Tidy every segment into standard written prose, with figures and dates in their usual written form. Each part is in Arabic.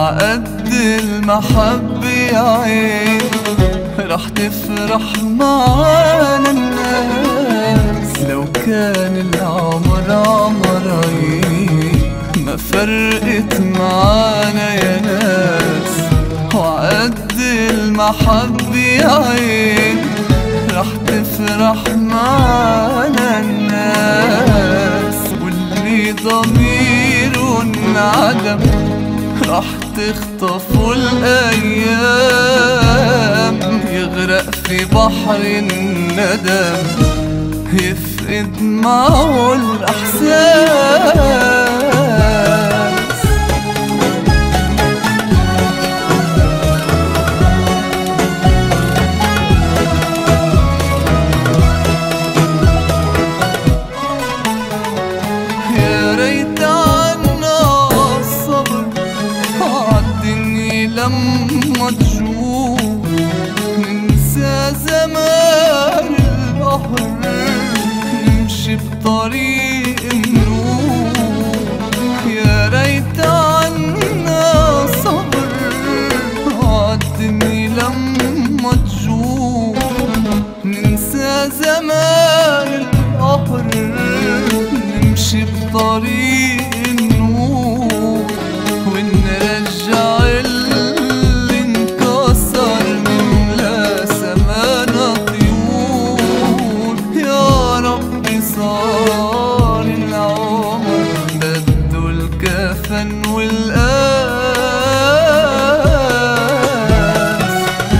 وعقد المحبة يا عين رح تفرح معانا الناس. لو كان العمر عمرين ما فرقت معانا يا ناس. وعقد المحبة يا عين رح تفرح معانا الناس. واللي ضميره انعدم رح تخطفوا الأيام. يغرق في بحر الندم يفقد معه الإحساس. يا ريت عنا الصبر عالدنيا لما تجوع. ننسى زمان القهر نمشي بطريق النور. يا ريت عنا صبر عالدنيا لما تجوع. ننسى زمان القهر نمشي بطريق النور. ونرجع اللي انكسر نملى سمانا طيور. يا ربي صار العمر بده الكفن والقاس.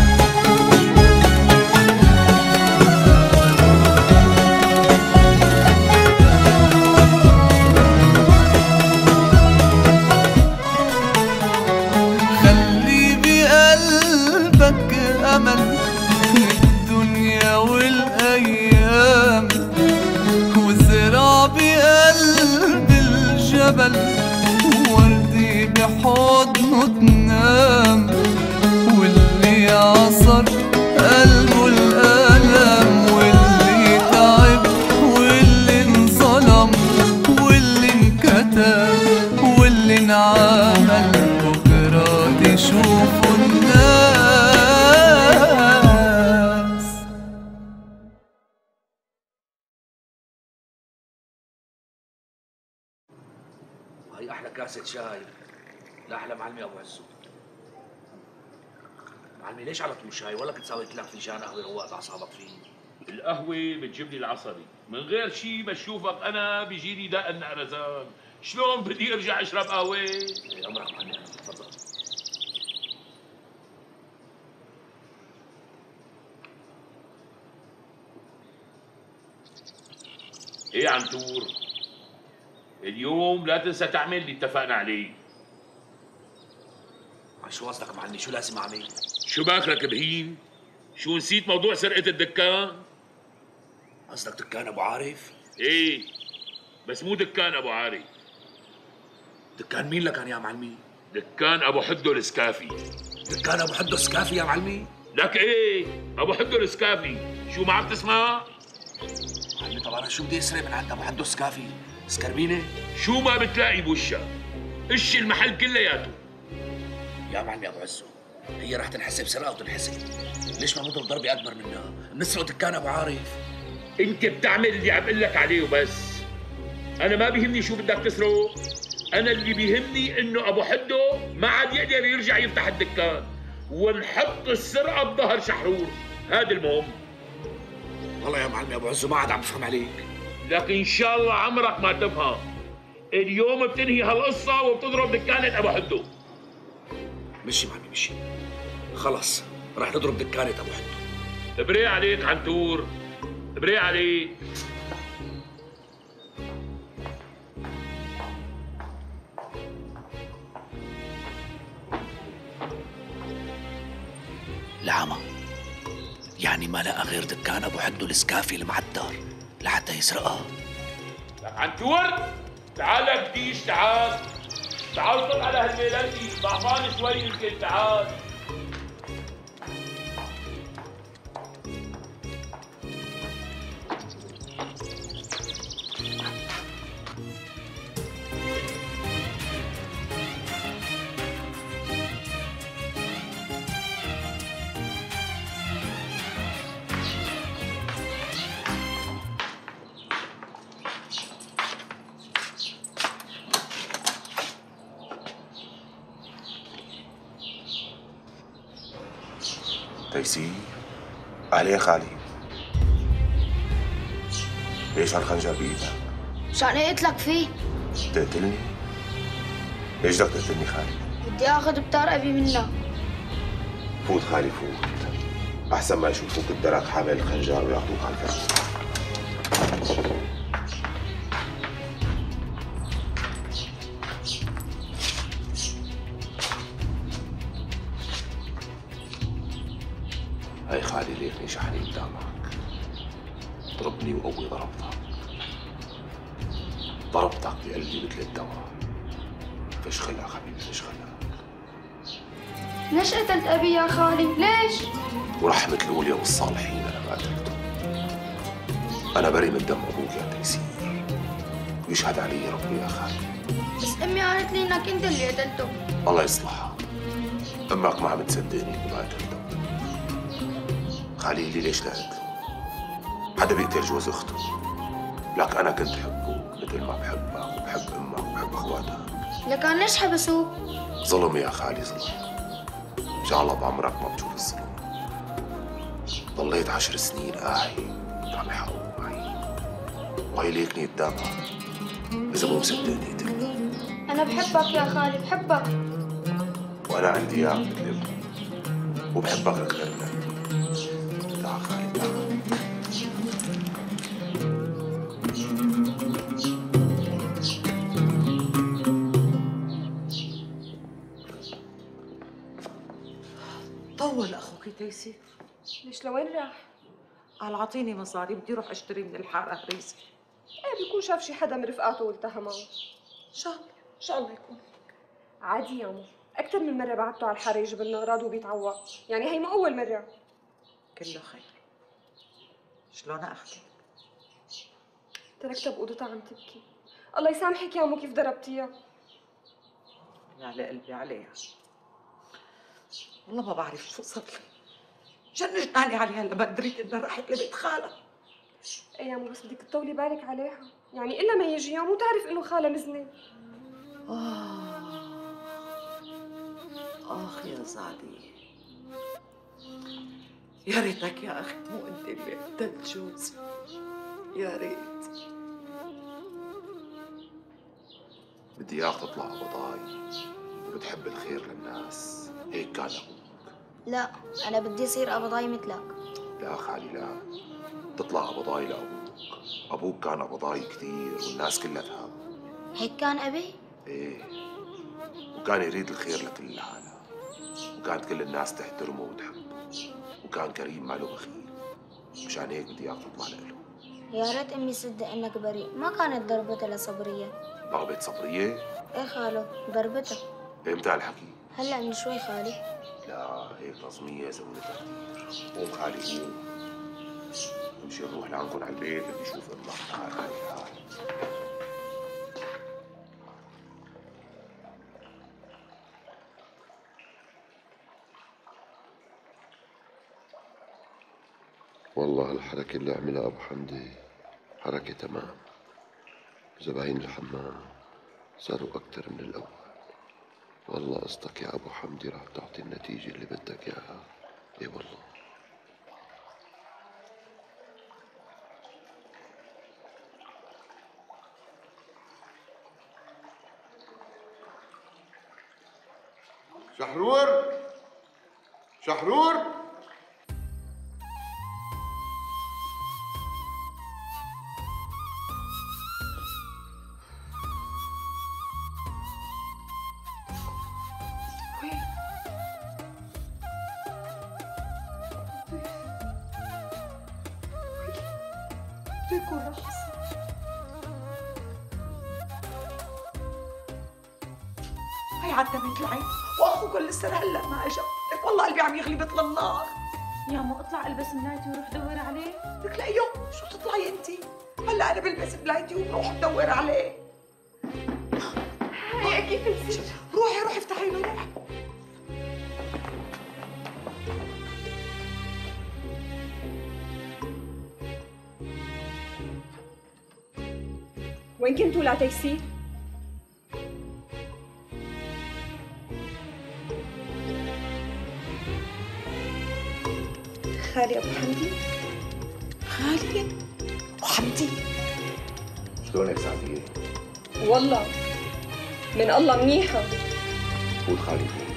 خلي بقلبك أمل الدنيا والأيام. وازرع بقلب الجبل وردي بحضنه تنام. واللي عصر قلبه الألم واللي تعب واللي انظلم واللي انكتب واللي انعمل بكرة تشوفوا الناس. هاي احلى كاسة شاي لاحلى معلمي ابو عزو. معلمي ليش على طول شاي ولا كنت ساوي لك فنجان قهوه روقت اعصابك فيه؟ القهوة بتجيب لي العصبي، من غير شي بشوفك أنا بيجيني داء النقرزان، شلون بدي أرجع أشرب قهوة؟ امرك معلمي تفضل. إيه عنتور؟ اليوم لا تنسى تعمل اللي اتفقنا عليه. شو قصدك معلمي؟ شو لازم اعمل؟ شو باكلك بهين؟ شو نسيت موضوع سرقة الدكان؟ قصدك دكان ابو عارف؟ إيه، بس مو دكان أبو عارف، دكان مين لكان يا معلمي؟ دكان أبو حدو السكافي. دكان ابو حدو سكافي يا معلمي؟ لك إيه؟ أبو حدو السكافي، شو ما عم تسمع؟ معلمي طب انا شو بدي اسرق من عند ابو حدو سكافي؟ سكربينه؟ شو ما بتلاقي بوشها؟ إش المحل كلياته. يا معلمي ابو عزو هي رح تنحسب سرقه وتنحسب، ليش ما نضرب ضربه اكبر منها؟ بنسرق دكان ابو عارف. انت بتعمل اللي عم اقول لك عليه وبس. انا ما بيهمني شو بدك تسرق، انا اللي بيهمني انه ابو حدو ما عاد يقدر يرجع يفتح الدكان ونحط السرقه بظهر شحرور، هذا المهم. والله يا معلمي ابو عزو ما عاد عم بفهم عليك. لكن ان شاء الله عمرك ما تفهم. اليوم بتنهي هالقصه وبتضرب دكانه ابو حدو. مشي معلمي مشي، خلص رح نضرب دكانه ابو حدو. بري عليك عنتور، بري عليك. العمى يعني ما لقى غير دكان ابو حدو السكافي المعدر لحتى يسرقها. لك عنتور تعال بديش، تعال تعال طل على هالليلتي، ضعفان شوي يمكن، تعال. تيسير، أهلين يا خالي. ليش هالخنجر بإيدك؟ مشان اقتلك فيه. تقتلني؟ ليش بدك تقتلني خالي؟ بدي اخذ بتار ابي منك. فوت خالي فوت، أحسن ما يشوفوك الدرك حامل الخنجر وياخذوك على الفرس. هاي خالي ليكني شحني قدامك. ضربني وقوي ضربتك. ضربتك بقلبي مثل الدواء. فيش خلق حبيبي، فيش خلق. ليش قتلت ابي يا خالي؟ ليش؟ ورحمة الأولياء والصالحين أنا ما قتلته. أنا بريء من دم أبوك يا تيسير، ويشهد علي ربي يا خالي. بس امي قالت لي انك انت اللي قتلته. الله يصلحها. أمك ما عم تصدقني إني ما قتلته. خالي لي ليش لا قتله؟ حدا بيقتل جوز أخته. لك أنا كنت حبه مثل ما بحبك وبحب أمك وبحب أخواتك. لكان ليش حبسوه؟ ظلم يا خالي، ظلم. إن شاء الله بعمرك ما بتشوف الظلم. ضليت 10 سنين قاعد عم يحاول معي، وهي ليكني قدامها. إذا مو مصدقني قتلني. انا بحبك يا خالي، بحبك. وأنا عندي إياك مثل ابني، وبحبك أكثر من ابني. تعال خالي تعال. طول اخوك تيسير. ليش لوين راح؟ قال اعطيني مصاري بدي اروح اشتري من الحاره هريسه. ايه بيكون شاف شي حدا من رفقاته والتهى معه. ان شاء الله ان شاء الله يكون. عادي يا مو، اكثر من مره بعته على الحاره يجيب لنا اغراض وبيتعوق، يعني هي مو اول مره. كله خير. شلون اختي؟ تركتها باوضتها عم تبكي. الله يسامحك يا مو كيف ضربتيها. على قلبي عليها. والله ما بعرف شو صار لي. جنجناني عليها لما دريت انها راحت لبيت خالها. ايه يا مو بس بدك تطولي بالك عليها، يعني الا ما يجي يوم وتعرف انه خالها مزنه. اخ يا زعلي. يا ريتك يا اخي مو انت اللي قتلت جوزي. يا ريت. بدي إياك تطلع قبضاي وبتحب الخير للناس، هيك كان أبوك. لا، انا بدي اصير قبضاي مثلك. لا خالي لا، تطلع قبضاي لأبوك. أبوك كان قبضاي كثير والناس كلها تهاب. هيك كان ابي؟ إيه، وكان يريد الخير لكل العالم، وكانت كل الناس تحترمه وتحبه، وكان كريم ما له بخيل. مشان هيك بدي إياك تطلع له. يا ريت امي تصدق انك بريء، ما كانت ضربتها لصبرية. ضربت صبرية؟ ايه خالو، ضربتها. امتى الحكي؟ هلا من شوي خالي. لا هيك نظمية زودتها كثير. قوم خالي قوم. نمشي نروح لعندكم على البيت بدي اشوف امك. تعال خالي تعال. والله الحركة اللي عملها أبو حمدي حركة تمام. زباين الحمام صاروا أكتر من الأول. والله قصتك يا أبو حمدي راح تعطي النتيجة اللي بدك إياها. إي والله. شحرور شحرور بيكون رقص. هي عتمت العين واخوك لسه هلا ما اجا. لك والله قلبي عم يغلي بطل النار. يا مو اطلع البس ملايتي وروح دور عليه. لك لا يوم شو تطلعي انت؟ هلا انا بلبس ملايتي وبروح ادور عليه. هي اكيد نسيت. روحي روحي افتحي له روحي. وين كنتوا لا تيسير؟ خالي ابو حمدي. خالي ابو حمدي؟ شلونك سعدية؟ والله من الله منيحه. فوت خالي فوت.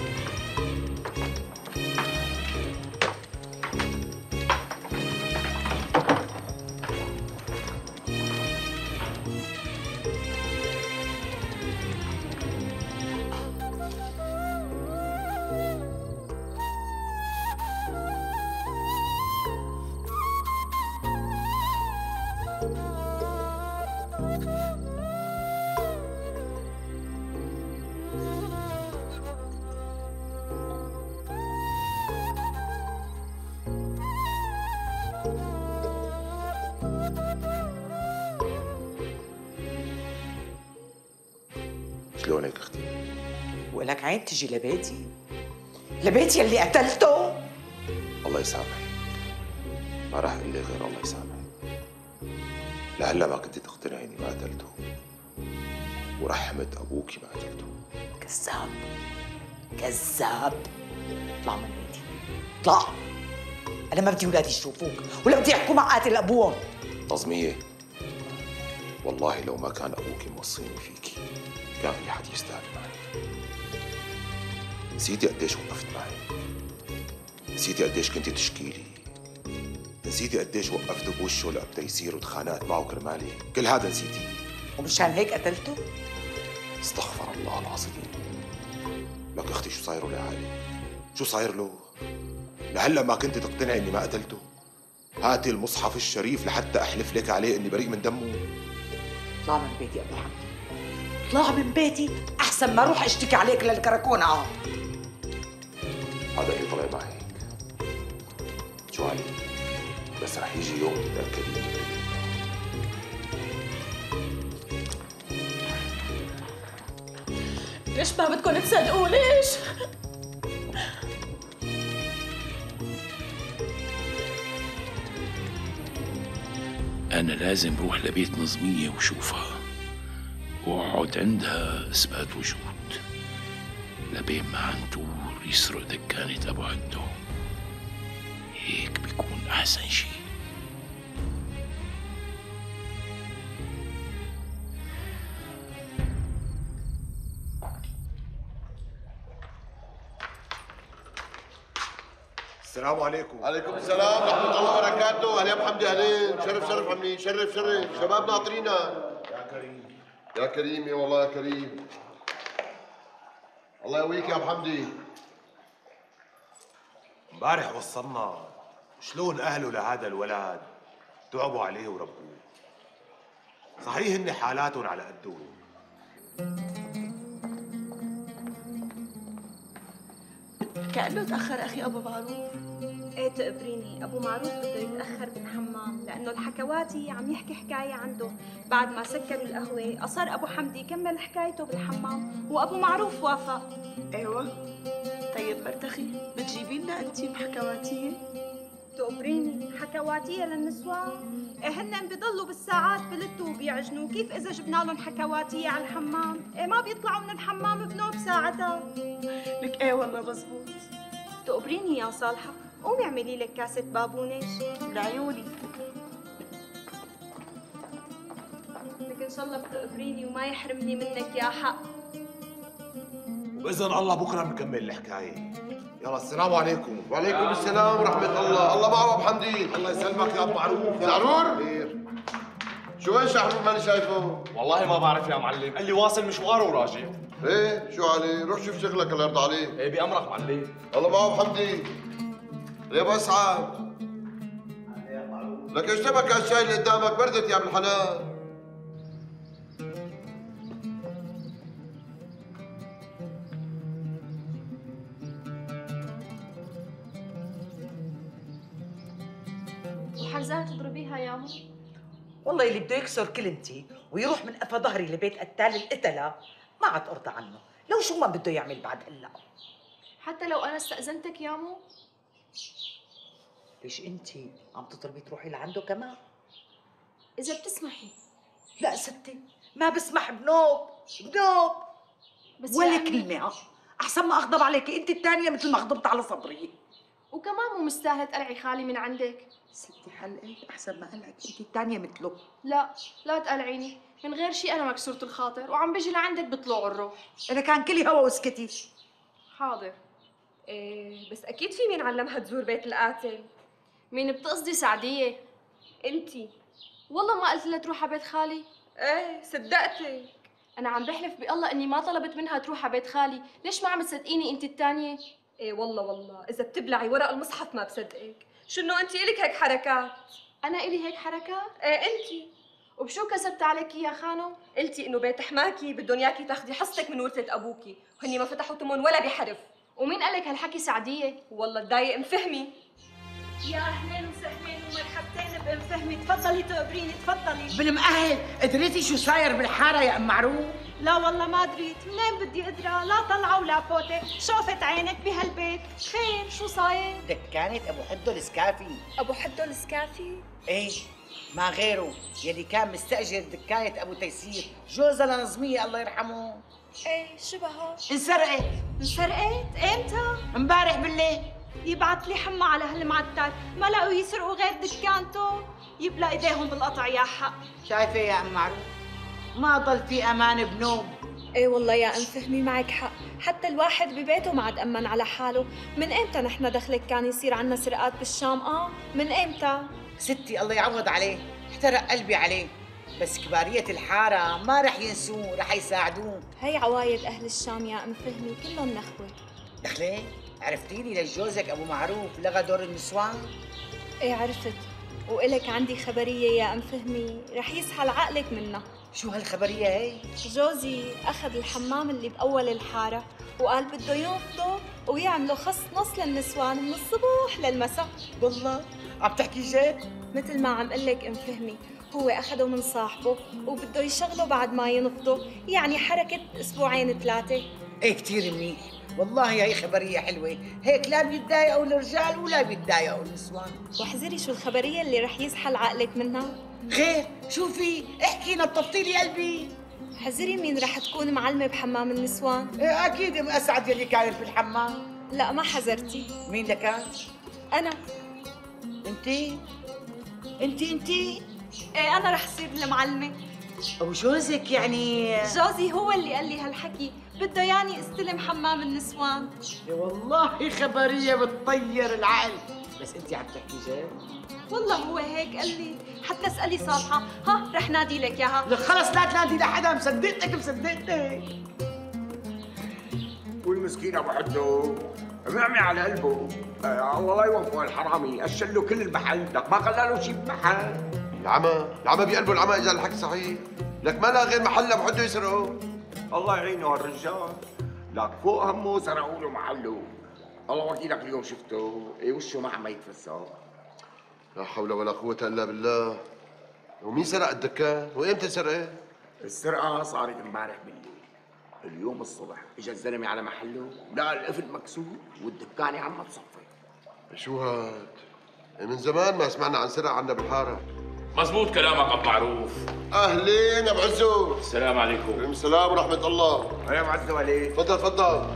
شلونك اختي؟ ولك عين تجي لبيتي؟ لبيتي اللي قتلته؟ الله يسامحك، ما راح اقول لك غير الله يسامحك. لهلا ما كنت تقتنعي اني ما قتلته، ورحمة ابوكي ما قتلته. كذاب كذاب. اطلع من بيتي، اطلع. انا ما بدي اولادي يشوفوك ولا بدي يحكوا مع قاتل ابوهم. نظمية، والله لو ما كان ابوكي موصيني فيكي كان في حد يستاهل معي. نسيتي قديش وقفت معي؟ نسيتي قديش كنتي تشكيلي؟ نسيتي قديش وقفت بوشه لقبته يصير وتخانقت معه كرمالي؟ كل هذا نسيتي؟ ومشان هيك قتلته؟ استغفر الله العظيم. لك اختي شو صاير له لعلي؟ شو صاير له؟ لهلا ما كنت تقتنعي اني ما قتلته؟ هاتي المصحف الشريف لحتى احلف لك عليه اني بريء من دمه. اطلع من بيتي ابو حمدي، اطلع من بيتي احسن ما اروح اشتكي عليك للكراكون. هذا اللي طلع معك. شو علي؟ بس رح يجي يوم تتاكدي اني بريء. ليش ما بدكم تصدقوا؟ ليش؟ أنا لازم روح لبيت نظمية وشوفها وأقعد عندها إثبات وجود لبين ما عنتور يسرق دكانة أبو عدو. هيك بيكون أحسن شي. السلام عليكم. عليكم السلام ورحمة الله وبركاته. أهلا يا أبو حمدي، أهلين. شرف شرف عمي، شرف شرف. شباب ناطرينا. يا كريم. يا كريم، يا والله يا كريم. الله يقويك يا أبو حمدي. امبارح وصلنا شلون اهله لهذا الولد تعبوا عليه وربوه. صحيح هن حالاتهم على قدهم. كأنه تأخر أخي أبو معروف. ايه تقبريني، ابو معروف بده يتاخر بالحمام لانه الحكواتي عم يحكي حكايه عنده. بعد ما سكروا القهوه اصر ابو حمدي يكمل حكايته بالحمام وابو معروف وافق. ايوه. طيب مرتخي بتجيبي لنا انت حكواتيه؟ تقبريني، حكواتيه للنسوان؟ ايه هن بيضلوا بالساعات بلتوا وبيعجنوا، كيف اذا جبنا لهم حكواتيه على الحمام؟ ايه ما بيطلعوا من الحمام بنوب ساعتها. لك ايه والله مزبوط. تقبريني يا صالحه، قومي اعملي لك كاسة بابونج لعيوني. لك ان شاء الله بتقبريني وما يحرمني منك يا حق. وباذن الله بكره بنكمل الحكايه. يلا السلام عليكم. وعليكم السلام ورحمة الله. الله معه أبو حمدي. الله يسلمك يا ابو معروف. شحرور؟ خير. شو وين شحرور ماني شايفه؟ والله ما بعرف يا معلم، قال لي واصل مشواره وراجع. ايه شو علي؟ روح شوف شغلك الله يرضى عليك. ايه بأمرك معلم. الله معه أبو حمدي. يا ابو اسعد. لك ايش تبك هالشاي اللي قدامك؟ بردت يا ابن الحلال. وحرزها تضربيها يا مو؟ والله اللي بده يكسر كلمتي ويروح من قفا ظهري لبيت قتال القتلة ما عاد ارضى عنه، لو شو ما بده يعمل بعد هلا. حتى لو انا استأذنتك يا مو؟ ليش انت عم تطلبي تروحي لعنده كمان؟ اذا بتسمحي. لا ستي ما بسمح، بنوب بنوب. بس ولا يعني كلمة. احسن ما اغضب عليكي انت الثانية مثل ما غضبت على صبري. وكمان مو مستاهله تقلعي خالي من عندك. ستي حلقت احسن ما قلعك انت الثانيه مثله. لا تقلعيني، من غير شيء انا مكسوره الخاطر وعم بيجي لعندك بطلوع الروح. انا كان كلي هوا واسكتي. حاضر. ايه بس اكيد في مين علمها تزور بيت القاتل. مين بتقصدي؟ سعديه. انتي. والله ما قلت لها تروح على بيت خالي. ايه صدقتك. انا عم بحلف بالله اني ما طلبت منها تروح على بيت خالي، ليش ما عم تصدقيني انت الثانيه؟ ايه والله اذا بتبلعي ورق المصحف ما بصدقك. شو انه انت الك هيك حركات؟ انا الي هيك حركات؟ ايه انتي. وبشو كسبت عليكي يا خانو؟ قلتي انه بيت حماكي بدهم اياكي تاخذي حصتك من ورثه ابوكي، وهني ما فتحوا تمن ولا بحرف. ومين قال لك هالحكي سعديه؟ والله تضايق ام فهمي. يا اهلين وسهلين ومرحبتين بام فهمي، تفضلي تقبريني تفضلي. بالمأهل قدرتي شو صاير بالحاره يا ام معروف؟ لا والله ما دريت، منين بدي ادرى؟ لا طلعه ولا فوته، شوفت عينك بهالبيت، خير شو صاير؟ دكانة ابو حدو السكافي. ابو حدو السكافي؟ ايه ما غيره، يلي كان مستأجر دكاية ابو تيسير، جوزها لنظمية الله يرحمه. ايه شبهه؟ انسرقت. انسرقت؟ امتى؟ امبارح بالليل. يبعت لي حمى على هالمعتر، ما لقوا يسرقوا غير دكانته، يبلى ايديهم بالقطع يا حق. شايفه يا ام معروف؟ ما ضل في امان بنوب. ايه والله يا ام فهمي معك حق، حتى الواحد ببيته ما عاد امن على حاله. من امتى نحن دخلك كان يصير عنا سرقات بالشام؟ من امتى؟ ستي الله يعوض عليه، احترق قلبي عليه، بس كبارية الحارة ما رح ينسوه، رح يساعدوه. هي عوايد اهل الشام يا ام فهمي، كلهم نخوه. دخلي عرفتيني ليش جوزك ابو معروف لغى دور النسوان؟ ايه عرفت، وإلك عندي خبرية يا ام فهمي رح يسحل عقلك منها. شو هالخبرية هي؟ جوزي أخذ الحمام اللي بأول الحارة وقال بده ينفضه ويعملوا خص نص للنسوان من الصبح للمساء. والله عم تحكي جد؟ مثل ما عم قلك ام فهمي، هو أخده من صاحبه وبده يشغله بعد ما ينفضه، يعني حركة أسبوعين 3. ايه كتير منيح، والله هي خبرية حلوة، هيك لا بيتضايقوا الرجال ولا بيتضايقوا النسوان. واحذري شو الخبرية اللي رح يسحل عقلك منها؟ خير شو في؟ احكي نطفتي لي قلبي. حذري مين رح تكون معلمة بحمام النسوان. ايه اكيد ام اسعد يلي كانت بالحمام. لا ما حذرتي. مين اللي كان؟ انا. انتي؟ ايه انا رح صير المعلمة. وجوزك يعني؟ جوزي هو اللي قال لي هالحكي، بده ياني استلم حمام النسوان. يا والله خبرية بتطير العقل، بس انتي عم تحكي جد؟ والله هو هيك قال لي، حتى اسألي صالحة، رح نادي لك اياها. لك خلص لا تنادي لحدا، مصدقتك. والمسكين ابو حدو معمي على قلبه، الله لا يوفقه الحرامي، اشل له كل المحل، لك ما خلى له شيء بمحل. العمى بقلبه العمى، اذا الحكي صحيح، لك ما لها غير محل ابو حدو يسرقه. الله يعينه هالرجال، لك فوق همه سرقوا له محله. الله وكيلك اليوم شفته، وشه ما عم يتفسر. لا حول ولا قوة الا بالله. ومين سرق الدكان؟ وامتى سرقه؟ السرقة صارت امبارح بالليل. اليوم الصبح اجى الزلمه على محله، لقى القفل مكسور والدكانه عم تصفي. شو هاد؟ من زمان ما سمعنا عن سرقة عنا بالحارة. مزبوط كلامك ابو معروف. اهلين ابو عزو. السلام عليكم. وعليكم السلام ورحمة الله. يا ابو عزو عليك. تفضل.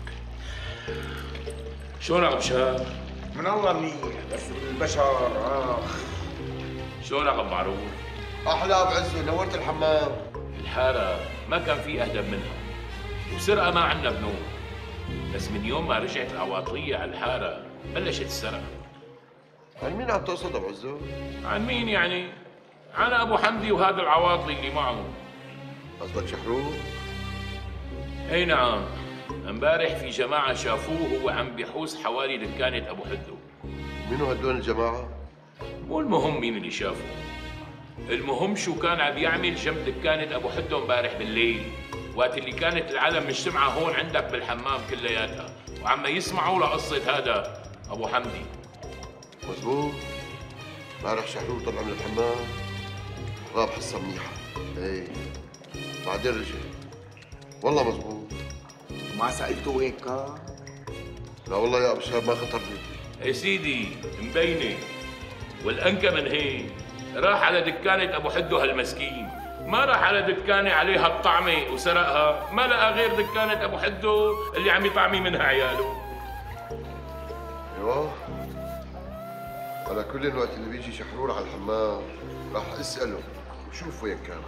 شلونك ابو شهاب؟ من الله منيح، بس البشر شلونك ابو معروف؟ احلى ابو عزو، نورت الحمام. الحارة ما كان في اهدى منها، وسرقة ما عنا بنوم، بس من يوم ما رجعت العواطلية على الحارة بلشت السرقة. عن مين عم تقصد ابو عزو؟ عن مين يعني؟ عن ابو حمدي وهذا العواطلي اللي معه. قصدك شحروق؟ اي نعم، امبارح في جماعة شافوه وهو عم بيحوس حوالي دكانة ابو حدو. منو هدول الجماعة؟ مو المهم مين اللي شافه، المهم شو كان عم يعمل جنب دكانة ابو حدو امبارح بالليل، وقت اللي كانت العالم مجتمعة هون عندك بالحمام كلياتها وعم يسمعوا لقصة هذا ابو حمدي. مزبوط، امبارح شحروق طلع من الحمام غاب حصة منيحة. ايه بعدين رجع. والله مزبوط. ما سألته وين كان؟ لا والله يا ابو شهاب ما خطر لي. يا سيدي مبينة، والأنكى من هيك راح على دكانة أبو حدو هالمسكين، ما راح على دكانة عليها الطعمة وسرقها، ما لقى غير دكانة أبو حدو اللي عم يطعمي منها عياله. ايوه. على كل الوقت اللي بيجي شحرور على الحمام راح اساله وشوف وين كان.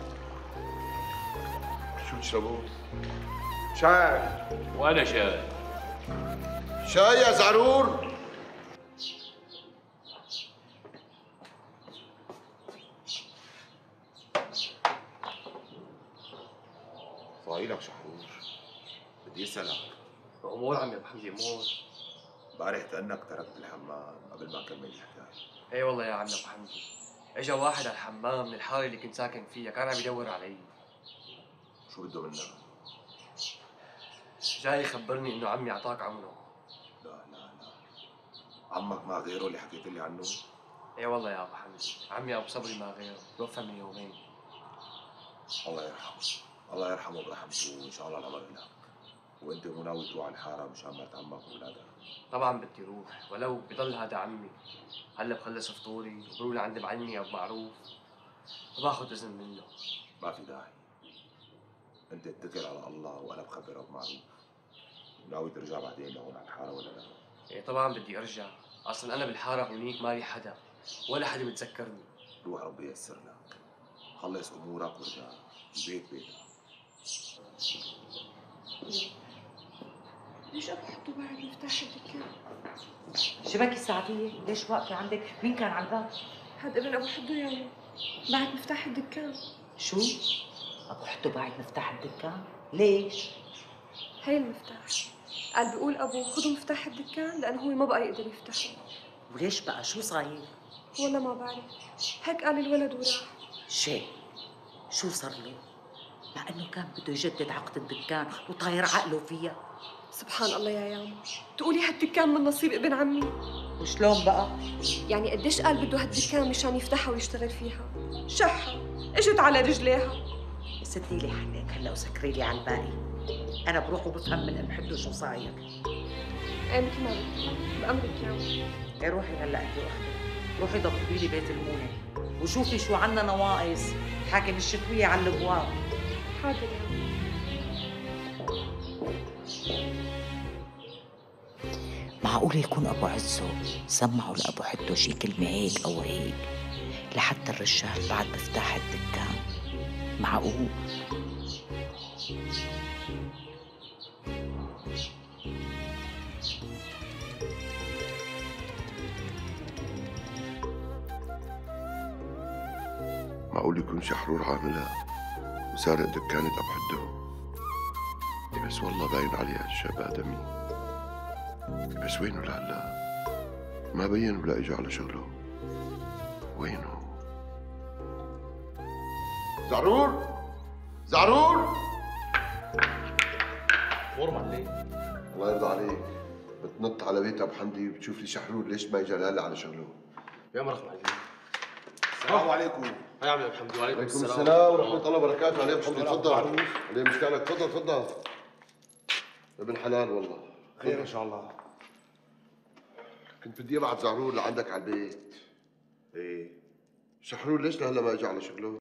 شو تشربوا؟ شاي. وانا شاي. شاي يا زعرور. فايلك شحرور، بدي اسالك. امور عمي ابو حمدي امور. امبارح كانك تركت الحمام قبل ما اكمل الحكايه. اي والله يا عم ابو حمدي، اجا واحد على الحمام من الحاره اللي كنت ساكن فيها، كان عم يدور علي. شو بده منا؟ جاي يخبرني انه عمي اعطاك عمره. لا عمك ما غيره اللي حكيت لي عنه؟ اي والله يا ابو حمدي، عمي ابو صبري ما غيره، توفى من يومين. الله يرحمه، الله يرحمه برحمته وان شاء الله العمر لك. وانت مو ناوي تروح على الحاره مشان مرت عمك واولادك؟ طبعا بدي روح، ولو بضل هذا عمي. هلا بخلص فطوري وبروح لعند معلمي ابو معروف وباخذ اذن منه. ما في داعي، انت اتكل على الله وانا بخبر ابو معروف. ناوي ترجع بعدين لهون على الحاره ولا لا؟ ايه طبعا بدي ارجع، اصلا انا بالحاره هونيك مالي حدا ولا حدا بتذكرني. روح ربي ييسر لك، خلص امورك وارجع، البيت بيتك. ليش ابو حطو بعد مفتاح الدكان؟ شبكي الساعتية، ليش واقفة عندك؟ مين كان على الباب؟ هذا ابن ابو حدو يا ماما، بعد مفتاح الدكان. شو؟ ابو حدو بعد مفتاح الدكان؟ ليش؟ هي المفتاح، قال بيقول ابو خذوا مفتاح الدكان لانه هو ما بقى يقدر يفتحه. وليش بقى؟ شو صاير؟ والله ما بعرف، هيك قال الولد وراح. شو صار له؟ مع انه كان بده يجدد عقد الدكان وطاير عقله فيها. سبحان الله يا ياما، تقولي هالدكان من نصيب ابن عمي. وشلون بقى؟ يعني قديش قال بده هالدكان مشان يفتحها ويشتغل فيها؟ شحها، اجت على رجليها. سدي لي حالك هلا وسكري لي على الباقي. انا بروح وبفهم من ام حدو شو صاير. ايه مثل ما بدك، بأمرك يا عمي. ايه روحي هلا انت واختك، روحي ضبطي لي بيت المونه وشوفي شو عنا نواقص، حاكم الشتويه على الابواب. حاضر يا عمي. معقول يكون ابو عزو سمعوا لابو حدو شي كلمه هيك او هيك لحتى الرجال بعد مفتاح الدكان؟ معقول؟ معقول يكون شحرور عاملها وسارق دكانة أبو حدو؟ بس والله باين عليها الشاب آدمي. بس وينه لهلا؟ ما بين ولا إجا على شغله. وينه؟ زعرور! زعرور! امور معلم. الله يرضى عليك، بتنط على بيت أبو حمدي وبتشوف لي شحرور ليش ما إجا لهلا على شغله؟ يا مرحبا معلم. السلام عليكم. يا عم ابو حمدي. وعليكم السلام ورحمة الله وبركاته. عليه ابو حمدي تفضل. عليه مشتاقلك، تفضل تفضل. ابن حلال والله. خير ان شاء الله. كنت بدي ابعت زعرور لعندك على البيت. ايه شحرور ليش لهلا ما اجى على شغله؟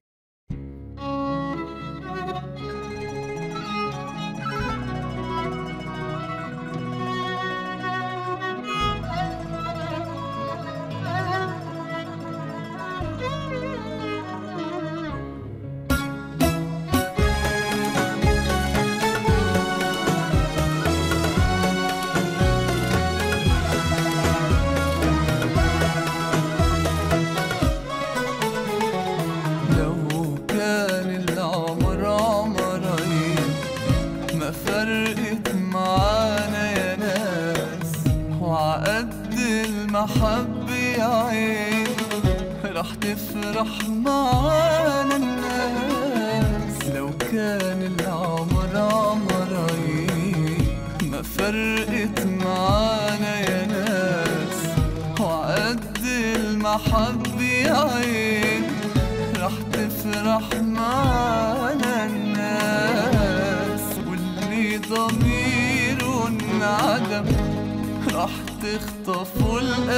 محبي عين رح تفرح معانا الناس. لو كان العمر عمرين ما فرقت معانا يا ناس، وعد المحبي عين رح تفرح معانا الناس. واللي ضميره انعدم رح تخطفوا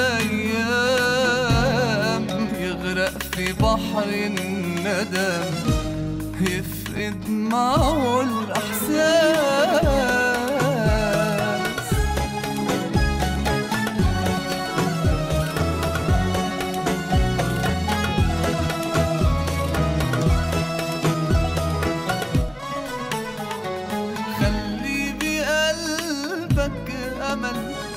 الأيام، يغرق في بحر الندم يفقد معه الإحساس. بفك أمل